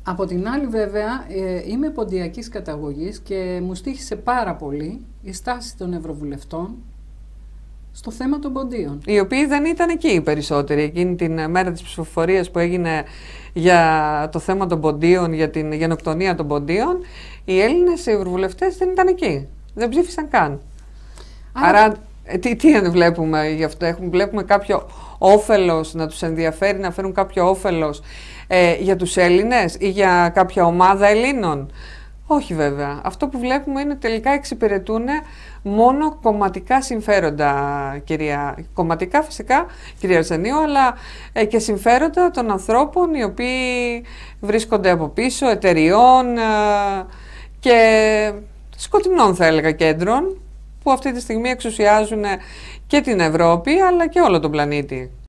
Από την άλλη βέβαια είμαι ποντιακής καταγωγής και μου στοίχησε πάρα πολύ η στάση των ευρωβουλευτών στο θέμα των ποντίων. Οι οποίοι δεν ήταν εκεί οι περισσότεροι, εκείνη την μέρα της ψηφοφορίας που έγινε για το θέμα των ποντίων, για την γενοκτονία των ποντίων, οι Έλληνες ευρωβουλευτές δεν ήταν εκεί, δεν ψήφισαν καν. Άρα τι βλέπουμε γι' αυτό, βλέπουμε κάποιο όφελος, να τους ενδιαφέρει να φέρουν κάποιο όφελος για τους Έλληνες ή για κάποια ομάδα Ελλήνων? Όχι βέβαια. Αυτό που βλέπουμε είναι ότι τελικά εξυπηρετούν μόνο κομματικά συμφέροντα, κομματικά φυσικά, κυρία Αρσενίου, αλλά και συμφέροντα των ανθρώπων οι οποίοι βρίσκονται από πίσω, εταιριών και σκοτεινών θα έλεγα κέντρων, που αυτή τη στιγμή εξουσιάζουν και την Ευρώπη αλλά και όλο τον πλανήτη.